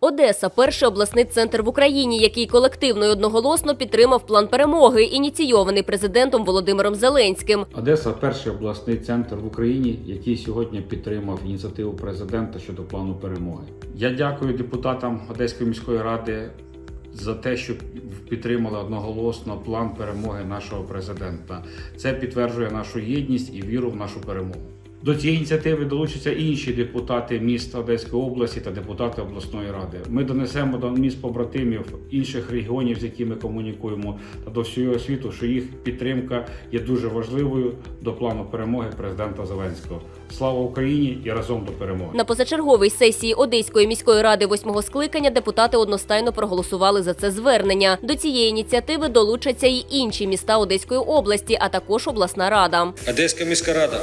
Одеса – перший обласний центр в Україні, який колективно і одноголосно підтримав план перемоги, ініційований президентом Володимиром Зеленським. Одеса – перший обласний центр в Україні, який сьогодні підтримав ініціативу президента щодо плану перемоги. Я дякую депутатам Одеської міської ради за те, що підтримали одноголосно план перемоги нашого президента. Це підтверджує нашу єдність і віру в нашу перемогу. До цієї ініціативи долучаться інші депутати міст Одеської області та депутати обласної ради. Ми донесемо до міст побратимів інших регіонів, з якими комунікуємо, та до всього світу, що їх підтримка є дуже важливою до плану перемоги президента Зеленського. Слава Україні і разом до перемоги! На позачерговій сесії Одеської міської ради 8-го скликання депутати одностайно проголосували за це звернення. До цієї ініціативи долучаться й інші міста Одеської області, а також обласна рада. Одеська міська рада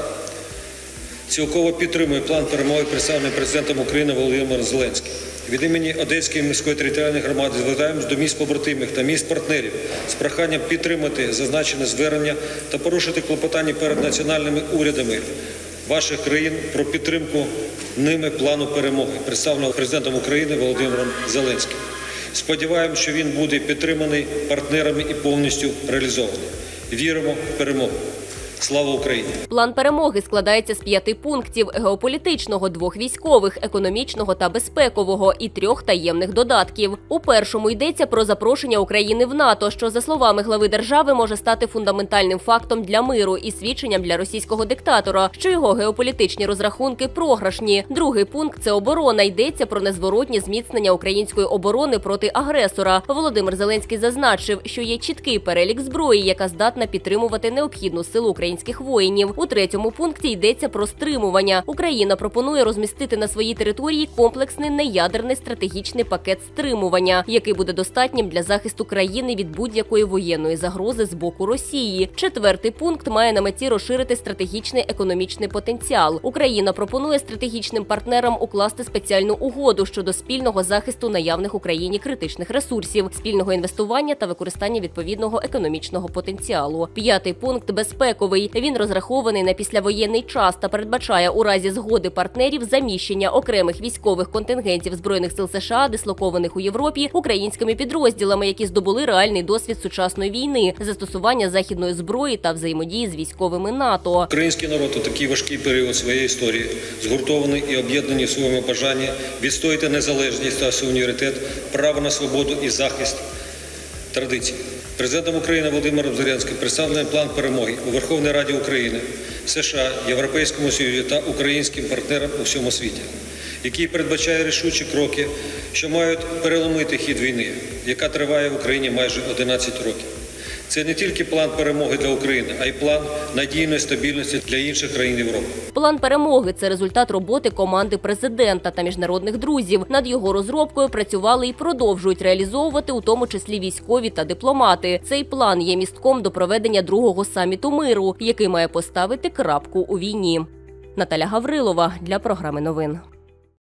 цілково підтримує план перемоги, представлений президентом України Володимиром Зеленським. Від імені Одеської міської територіальної громади звертаємось до міст побратимів та міст партнерів з проханням підтримати зазначене звернення та порушити клопотання перед національними урядами ваших країн про підтримку ними плану перемоги, представленого президентом України Володимиром Зеленським. Сподіваємося, що він буде підтриманий партнерами і повністю реалізований. Віримо в перемогу. Слава Україні! План перемоги складається з 5 пунктів – геополітичного, 2 військових, економічного та безпекового і 3 таємних додатків. У першому йдеться про запрошення України в НАТО, що, за словами глави держави, може стати фундаментальним фактом для миру і свідченням для російського диктатора, що його геополітичні розрахунки програшні. Другий пункт – це оборона. Йдеться про незворотнє зміцнення української оборони проти агресора. Володимир Зеленський зазначив, що є чіткий перелік зброї, яка здатна підтримувати необхідну силу українських воїнів. У третьому пункті йдеться про стримування. Україна пропонує розмістити на своїй території комплексний неядерний стратегічний пакет стримування, який буде достатнім для захисту країни від будь-якої воєнної загрози з боку Росії. Четвертий пункт має на меті розширити стратегічний економічний потенціал. Україна пропонує стратегічним партнерам укласти спеціальну угоду щодо спільного захисту наявних Україні критичних ресурсів, спільного інвестування та використання відповідного економічного потенціалу. П'ятий пункт – безпековий. Він розрахований на післявоєнний час та передбачає у разі згоди партнерів заміщення окремих військових контингентів Збройних сил США, дислокованих у Європі, українськими підрозділами, які здобули реальний досвід сучасної війни, застосування західної зброї та взаємодії з військовими НАТО. Український народ у такий важкий період своєї історії згуртований і об'єднаний в своєму бажанні відстояти незалежність та суверенітет, право на свободу і захист традицій. Президентом України Володимиром Зеленським представлений план перемоги у Верховній Раді України, США, Європейському Союзі та українським партнерам у всьому світі, який передбачає рішучі кроки, що мають переломити хід війни, яка триває в Україні майже 11 років. Це не тільки план перемоги для України, а й план надійної стабільності для інших країн Європи. План перемоги – це результат роботи команди президента та міжнародних друзів. Над його розробкою працювали і продовжують реалізовувати, у тому числі військові та дипломати. Цей план є містком до проведення 2-го саміту миру, який має поставити крапку у війні. Наталя Гаврилова для програми новин.